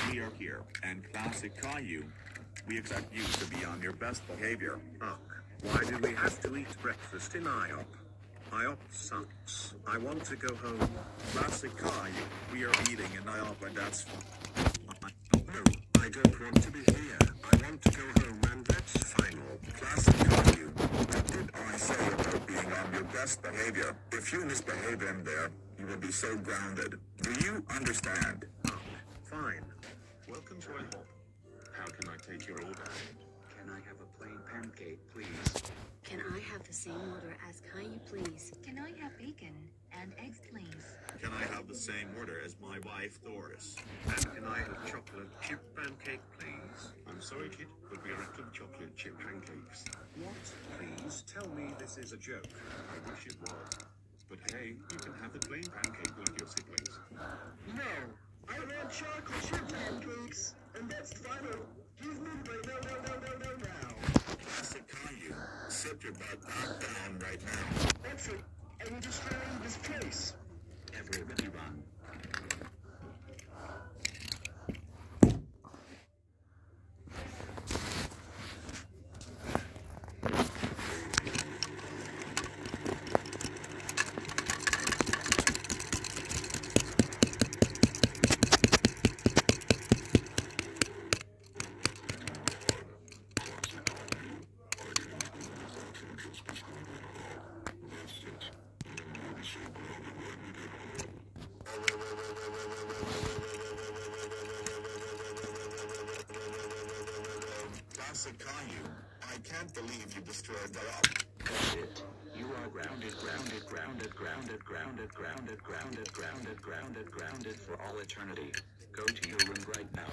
we are here, and classic Caillou, we expect you to be on your best behavior. Ugh, why do we have to eat breakfast in IHOP? IHOP sucks. I want to go home. Classic Caillou, we are eating in IHOP and that's fine. No, I don't want to be here. I want to go home and that's final. Classic Caillou, what did I say about being on your best behavior? If you misbehave in there, you will be so grounded. Do you understand? Ugh, fine. Welcome to ihop. How can I take your order? Can I have a plain pancake, please? Can I have the same order as Caillou, please? Can I have bacon and eggs, please? Can I have the same order as my wife, Doris? And can I have chocolate chip pancake, please? I'm sorry, kid, but we are after the chocolate chip pancakes. What? Please tell me this is a joke. I wish it was. But hey, you can have the plain pancake like your siblings. No, I want chocolate chip pancakes, and that's final. Give me no now. Classic Caillou, sit your butt back down right now. Exit, I'm destroying this place. Everybody run. Classic Caillou, I can't believe you destroyed the up. That's it. You are grounded, grounded, grounded, grounded, grounded, grounded, grounded, grounded, grounded, grounded for all eternity. Go to your room right now.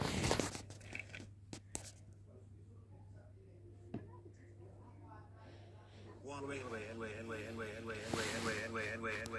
Wait.